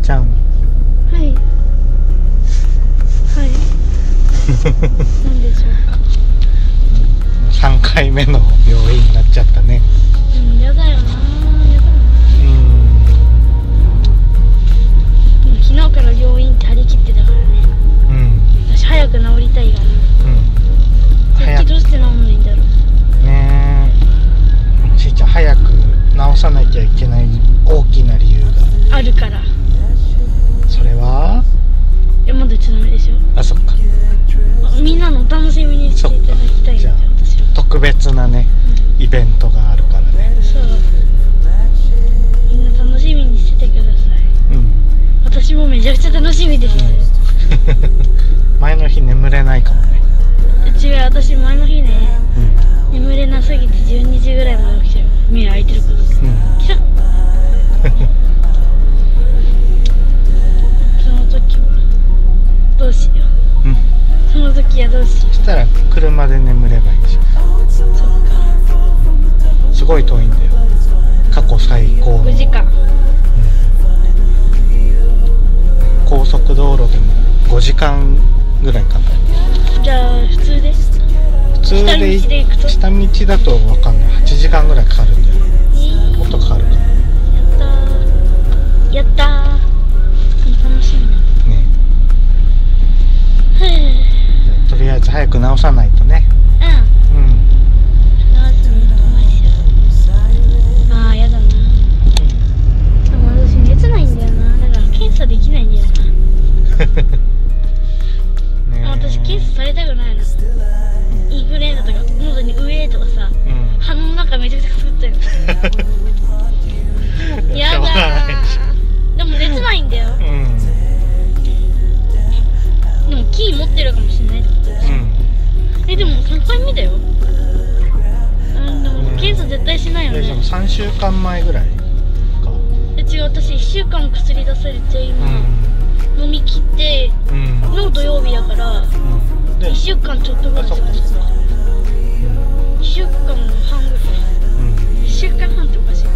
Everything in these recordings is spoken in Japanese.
ちゃん。 はいはいなんでしょうか。 3回目の病院になっちゃったね。 やだよな、やだな。昨日から病院って張り切ってたからね。私早く治りたいから。最近どうして治んないんだろうねえ。しーちゃん早く治さなきゃいけない大きな理由があるから。 それはまだ言っちゃダメでしょ。 あ、そっか。 みんなのお楽しみにしていただきたいんだよ、私は。 特別なね、イベントがあるからね。 そう、みんな楽しみにしててください。私もめちゃくちゃ楽しみです。 前の日眠れないかもね。 違う、私前の日ね、眠れなすぎて12時ぐらいまで起きちゃう。目開いてるから。キャッその時はどうしよう。その時はどうしよう。 そしたら車で眠ればいいし。 そっか。 すごい遠いんだよ。過去最高の 5時間。 高速道路でも5時間ぐらいかかる。 じゃあ普通です。 普通で行くと下道だと分かんない。8時間ぐらいかかるんだよ。もっとかかるかな。 やったー。楽しみだね。とりあえず早く直さないとね。 直すのとましょ。ああ、やだな。でも私熱ないんだよな。だから検査できないんだよな。私検査されたくないな。インフルエンザとか喉に上とかさ、鼻の中めちゃくちゃくすったよ。やだー。でも熱ないんだよ。でもキー持ってるかもしれないってことでしょ。でも3回目だよ。でも検査絶対しないよね。 でも3週間前ぐらいか。 違う、私1週間薬出されて今、飲み切っての土曜日だから、1週間ちょっとぐらいしかない。1週間半ぐらい。1週間半っておかしいか。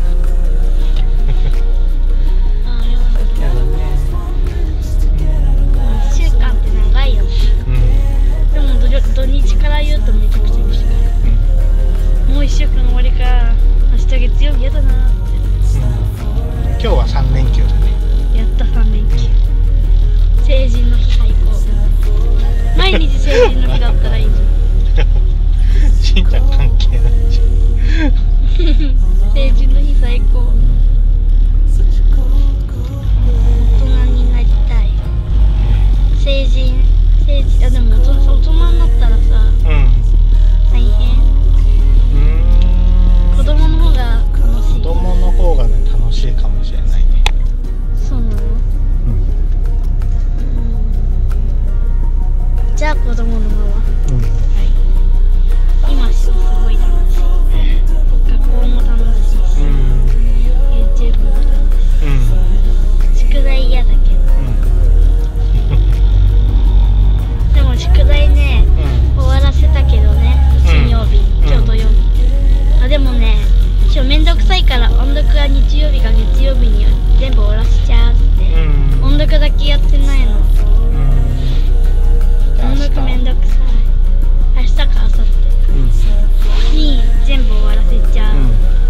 ああ、やだね。1週間って長いよね。でも土日から言うとめちゃくちゃ短い。もう1週間終わりか。明日月曜日やだなーって。 今日は3連休だね。 やった3連休。成人の日最高。毎日成人の日だったらいいじゃん。 しんちゃん関係ないじゃん。 成人の日最高。大人になりたい。成人でも大人になったらさ、大変。子供の方が楽しい。 子供の方がね、楽しいかもしれないね。 そうなの？じゃあ子供のまま。今すごい楽しい。学校も楽しいし、YouTube も楽しい。宿題嫌だけど。でも宿題ね、終わらせたけどね、金曜日、今日土曜日。でもね、今日めんどくさいから音読は日曜日か月曜日に全部終わらせちゃうって。音読だけやってないの。音読めんどくさい。明日か明後日に全部終わらせちゃう。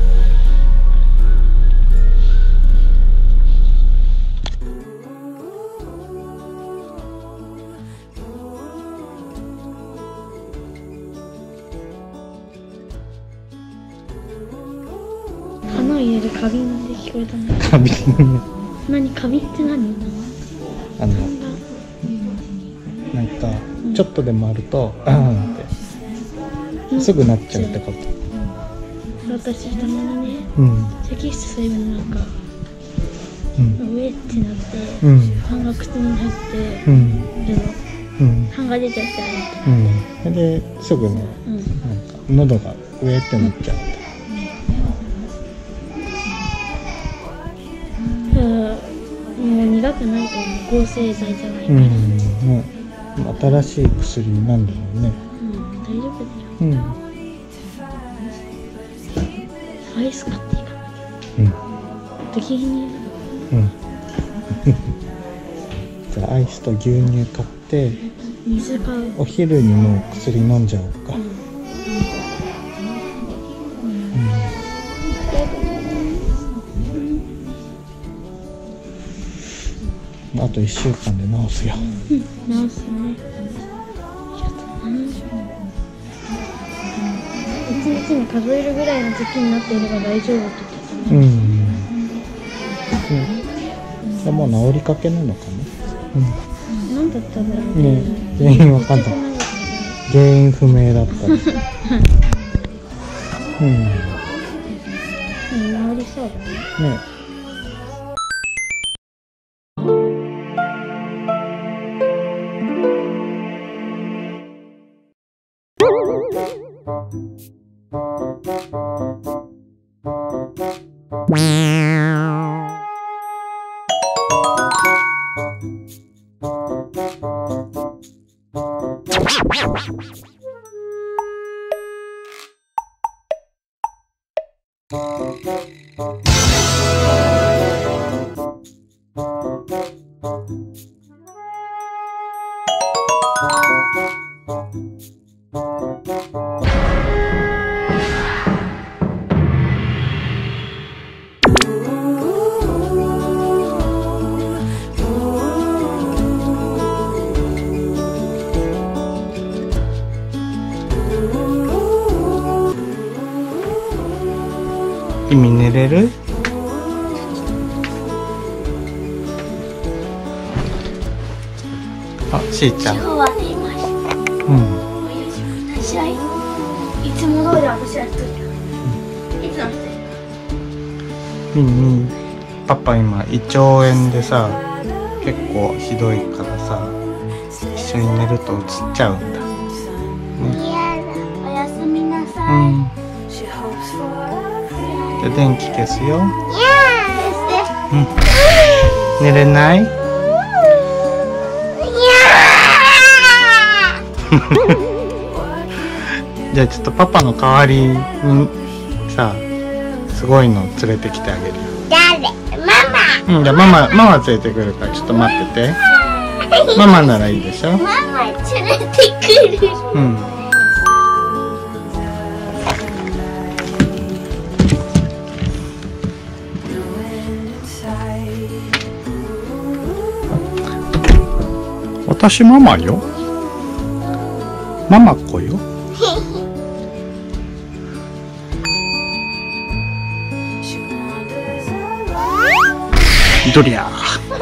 花を入れる花瓶で聞こえたね。 花瓶。 何、花瓶って何？ なんかちょっとでもあるとってすぐなっちゃうってこと。 私たまにね、咳してそういうのなんか上ってなって痰が口に入って痰が出ちゃったりですぐね、なんか喉が上ってなっちゃう。 もう苦くないと思う。合成剤じゃないから。 新しい薬なんだろうね。 大丈夫だよ。アイス買っていかなきゃ。適宜に。 じゃあアイスと牛乳買って水買う。 お昼にもう薬飲んじゃおうか。あと1週間で治すよ。 治すね。1日に数えるぐらいの時になっていれば大丈夫って言ってたね。 じゃあもう治りかけなのかな。 何だったんだろうね、原因わかんない。原因不明だった。 治りそうだね。 ね。意味寝れる？あ、しーちゃん。 今日は寝ました。おやすみなさい。いつも通り私は一人だ。いつも一人。 ミンミン、パパ今胃腸炎でさ、結構ひどいからさ、一緒に寝ると映っちゃうんだ。 嫌だ。おやすみなさい。 じゃあ電気消すよ。寝れない？じゃあちょっとパパの代わりにさ、すごいの連れてきてあげるよ。 誰？ママ。 じゃあママ連れてくるからちょっと待ってて。ママならいいでしょ。 ママ連れてくる。 私ママよ。ママ子よ。どりゃ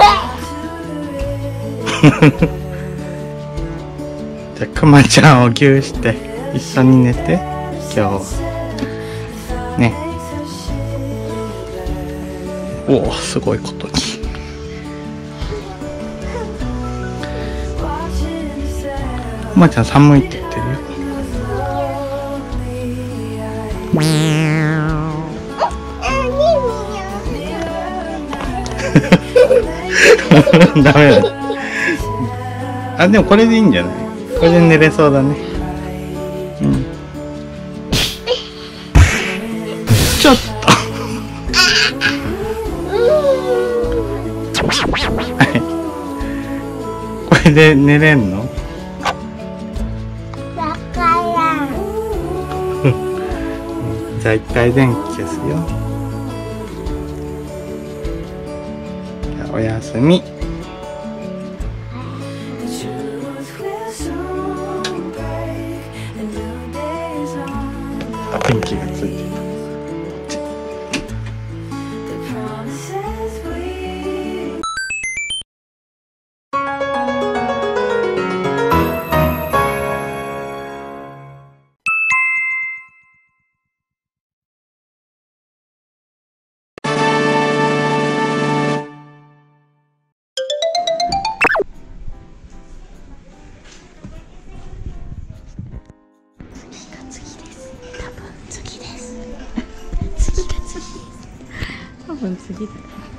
じゃあくまちゃんをぎゅうして一緒に寝て今日ね。おお、すごいことに。くまちゃん寒いって言ってるよ。ダメだ。あ、でもこれでいいんじゃない？これで寝れそうだね。ちょっと。これで寝れんの？ わからん。 じゃあ一回電気消すよ。じゃあおやすみ。電気がついてた。 多分次だ。か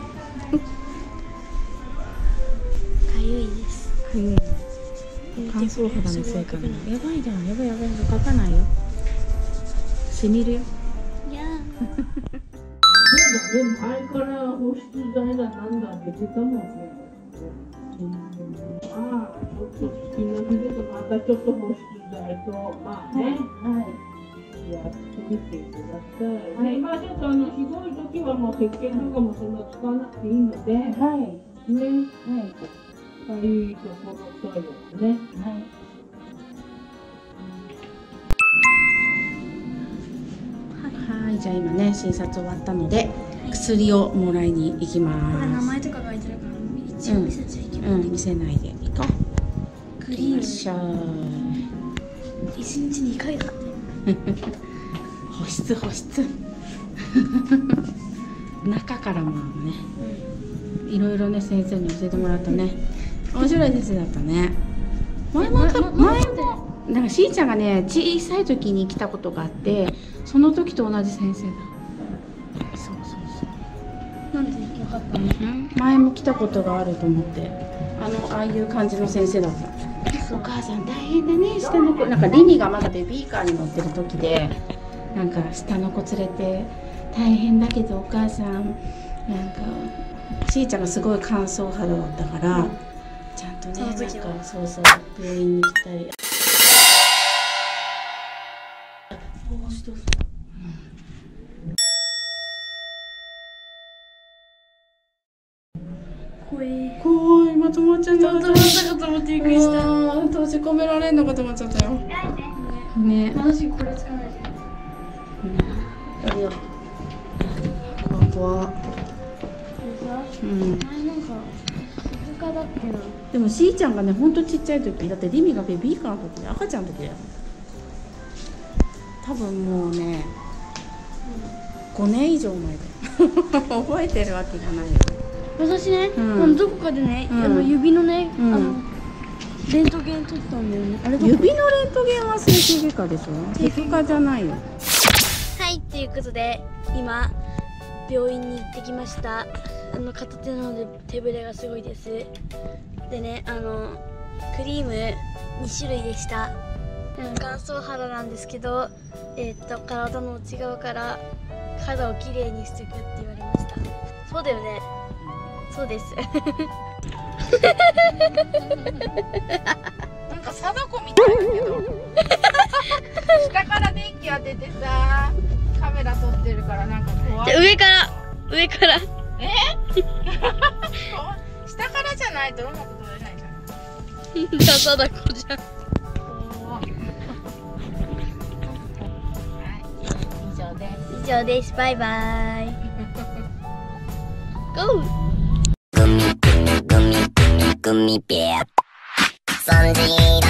ゆいです。 かゆい。乾燥肌のせいかな。やばいじゃん、やばい。書かないよ。しみるよ。 いやー。 でも前から保湿剤だなんだって出てたもんね。まあ、ちょっと月の日でまたちょっと保湿剤と、まあね、やってみてください。はい、今ちょっとひどい時はもう石鹸とかもそんな使わなくていいので、ね、かゆいところとよね。 はい、じゃあ今ね診察終わったので薬をもらいに行きます。 これ名前とか書いてるから一応見せちゃいけない。 見せないで行こう。 クリームしょ 1日2回だって。 保湿中からもね、いろいろね先生に教えてもらったね。面白い先生だったね。前もなんかしーちゃんがね小さい時に来たことがあって、その時と同じ先生だ。そうなんで分かったの？ 前も来たことがあると思って、ああいう感じの先生だった。お母さん大変だね、下の子、なんかリニがまだベビーカーに乗ってる時で、なんか下の子連れて大変だけどお母さんなんかしーちゃんがすごい乾燥肌だったから、ちゃんとねなんかそう病院に来たり。 怖い。 今止まっちゃった。 止まったかと思ってびっくりした。 閉じ込められんのかと思っちゃったよ。ね。 私これ使わないじゃん。 いや。怖。 前なんか静かだっけな。 でもしーちゃんがねほんとちっちゃい時だってリミがベビーカーの時赤ちゃんの時だよ。多分もうね、5年以上前だよ。覚えてるわけがないよ。 私ね、どこかでね、指のね、レントゲン撮ったんだよね。あれ指のレントゲンは整形外科でしょ。皮膚科じゃないよ。 はい、ということで今病院に行ってきました。片手なので手ぶれがすごいです。でね、クリーム2種類でした。乾燥肌なんですけど、体の内側から肌をきれいにしていくって言われました。そうだよね。そうです。 なんか貞子みたいだけど。下から電気当ててさ、カメラ撮ってるからなんか怖い。 じゃ上から。 下からじゃないとうまく撮れないじゃん。 貞子じゃん。以上です。バイバイ。ゴー。 グミベア。そんじら